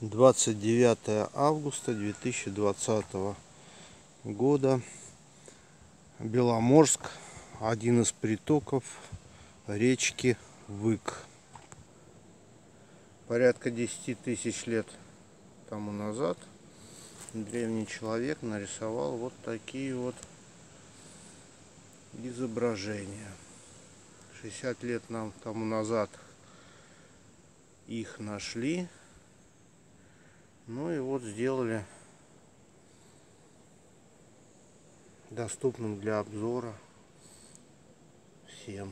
29 августа 2020 года. Беломорск, один из притоков речки Вык. Порядка 10 тысяч лет тому назад древний человек нарисовал вот такие вот изображения. 60 лет тому назад их нашли. Ну и вот сделали доступным для обзора всем.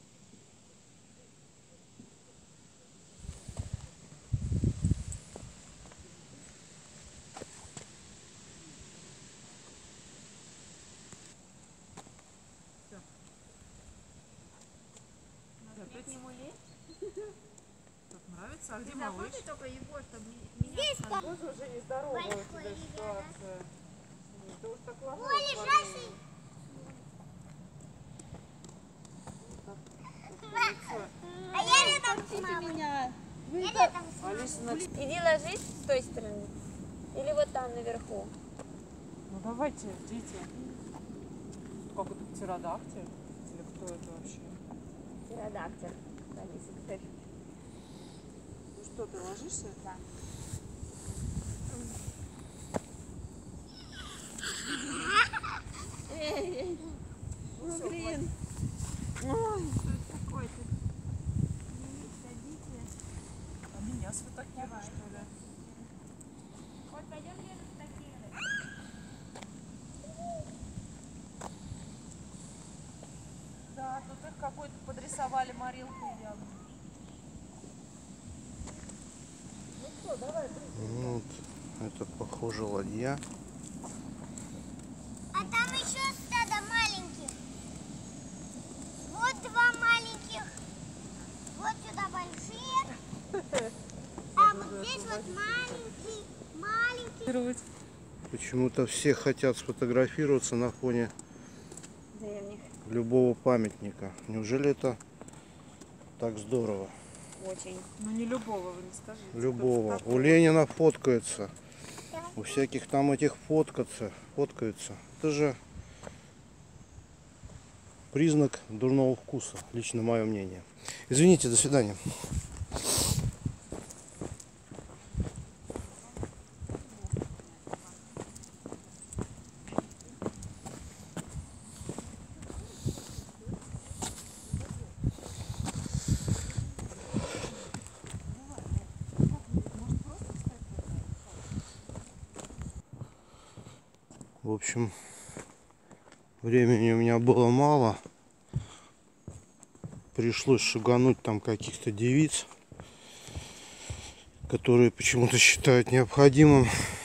Ты к нему лезь? Так нравится? А где Ты малыш? заботи только его, чтобы меня... Тоже уже нездоровая у тебя ситуация. Ты уж так ложилась. А я рядом с мамой. Алиса, Иди ложись с той стороны. Или вот там наверху. ну давайте, дети. Как это, птеродактиль? Или кто это вообще? Птеродактиль. Алиса, кстати. Ну что, ты ложишься? Да. Эй, ну блин. Ой, что это такое-то? Садите. А меня сфотографируешь, что ли? Вот пойдем где-то сфотографировать. Да, тут их какой-то подрисовали морилкой явно. Ну что, давай, Вот, это похоже ладья. А там еще стадо маленьких. Вот два маленьких. Вот сюда большие. А вот здесь вот маленький, маленький. Почему-то все хотят сфотографироваться на фоне Древних. любого памятника. Неужели это так здорово? Очень. Ну не любого, вы не скажите. Любого. У Ленина фоткаются. У всяких там этих фоткаются. Это же признак дурного вкуса, лично мое мнение. Извините, до свидания. В общем, времени у меня было мало. Пришлось шугануть там каких-то девиц, которые почему-то считают необходимым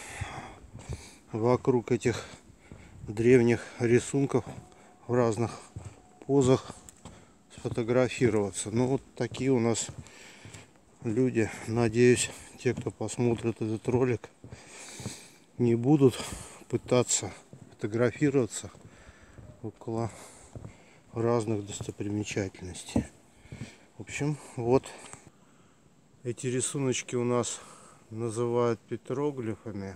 вокруг этих древних рисунков в разных позах сфотографироваться. Ну вот такие у нас люди. Надеюсь, те, кто посмотрит этот ролик, не будут пытаться фотографироваться около разных достопримечательностей. В общем, вот эти рисуночки у нас называют петроглифами.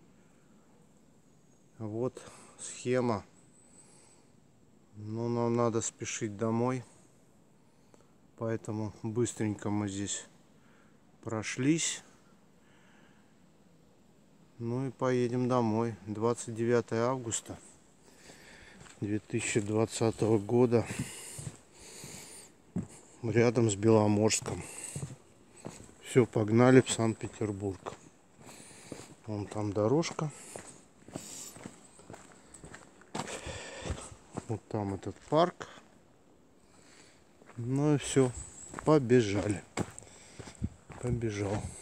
Вот схема. Но нам надо спешить домой, поэтому быстренько мы здесь прошлись. Ну и поедем домой. 29 августа 2020 года. Рядом с Беломорском. Все, погнали в Санкт-Петербург. Вон там дорожка. Вот там этот парк. Ну и все. Побежали. Побежал.